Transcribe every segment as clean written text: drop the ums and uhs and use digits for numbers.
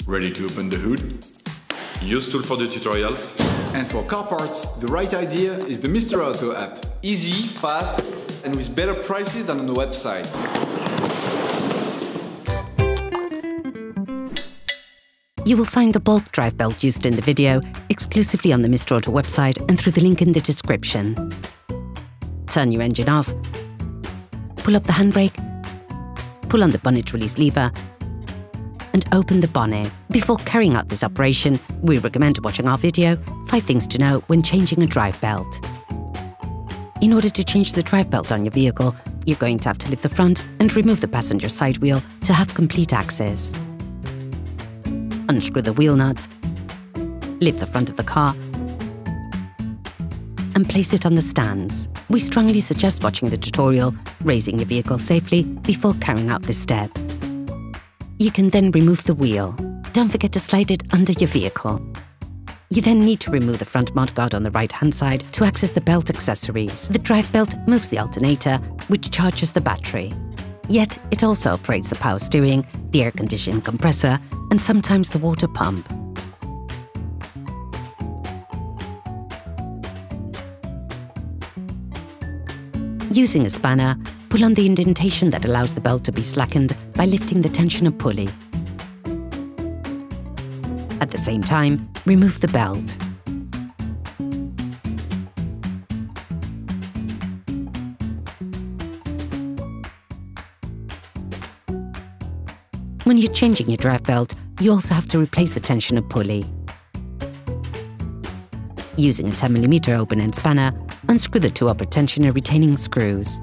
Ready to open the hood? UseTool for the tutorials. And for car parts, the right idea is the Mr. Auto app. Easy, fast, and with better prices than on the website. You will find the bulk drive belt used in the video exclusively on the Mr. Auto website and through the link in the description. Turn your engine off, pull up the handbrake, pull on the bonnet release lever, and open the bonnet. Before carrying out this operation, we recommend watching our video, 5 things to know when changing a drive belt. In order to change the drive belt on your vehicle, you're going to have to lift the front and remove the passenger side wheel to have complete access. Unscrew the wheel nuts, lift the front of the car, and place it on the stands. We strongly suggest watching the tutorial, raising your vehicle safely before carrying out this step. You can then remove the wheel. Don't forget to slide it under your vehicle. You then need to remove the front mudguard on the right-hand side to access the belt accessories. The drive belt moves the alternator, which charges the battery. Yet, it also operates the power steering, the air conditioning compressor, and sometimes the water pump. Using a spanner, pull on the indentation that allows the belt to be slackened by lifting the tensioner pulley. At the same time, remove the belt. When you're changing your drive belt, you also have to replace the tensioner pulley. Using a 10mm open-end spanner, unscrew the 2 upper tensioner retaining screws.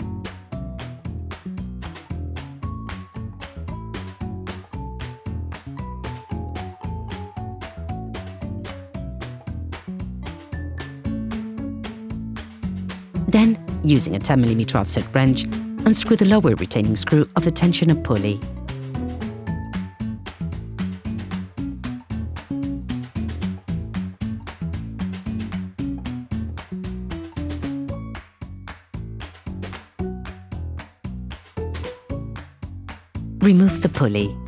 Then, using a 10mm offset wrench, unscrew the lower retaining screw of the tensioner pulley. Remove the pulley.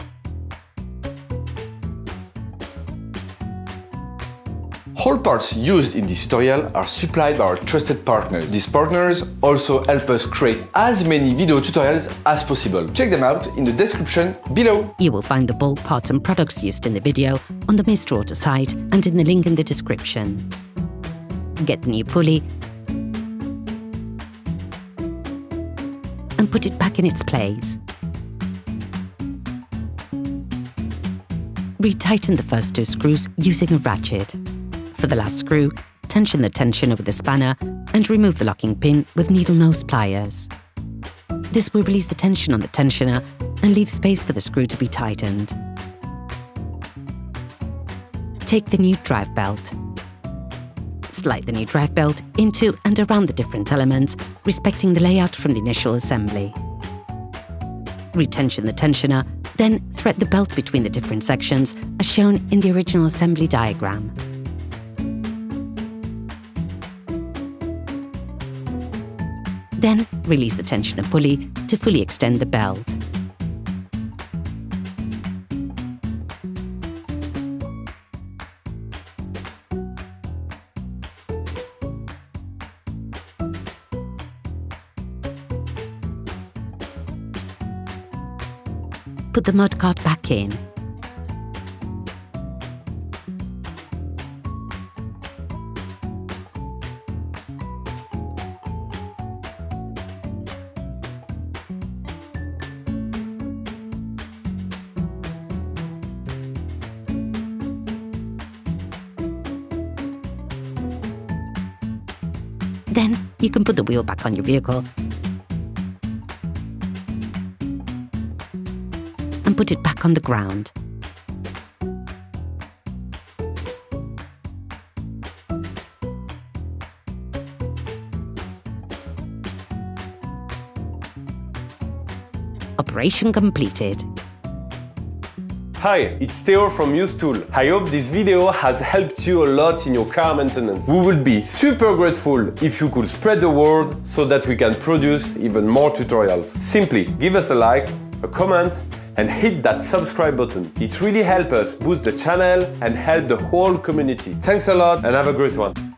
All parts used in this tutorial are supplied by our trusted partners. These partners also help us create as many video tutorials as possible. Check them out in the description below. You will find the bulk parts and products used in the video on the Mr. Auto site and in the link in the description. Get the new pulley and put it back in its place. Retighten the first 2 screws using a ratchet. For the last screw, tension the tensioner with a spanner and remove the locking pin with needle-nose pliers. This will release the tension on the tensioner and leave space for the screw to be tightened. Take the new drive belt. Slide the new drive belt into and around the different elements, respecting the layout from the initial assembly. Retension the tensioner, then thread the belt between the different sections as shown in the original assembly diagram. Then release the tensioner pulley to fully extend the belt. Put the mudguard back in. Then you can put the wheel back on your vehicle and put it back on the ground. Operation completed. Hi, it's Theo from UseTool. I hope this video has helped you a lot in your car maintenance. We would be super grateful if you could spread the word so that we can produce even more tutorials. Simply give us a like, a comment, and hit that subscribe button. It really helps us boost the channel and help the whole community. Thanks a lot and have a great one.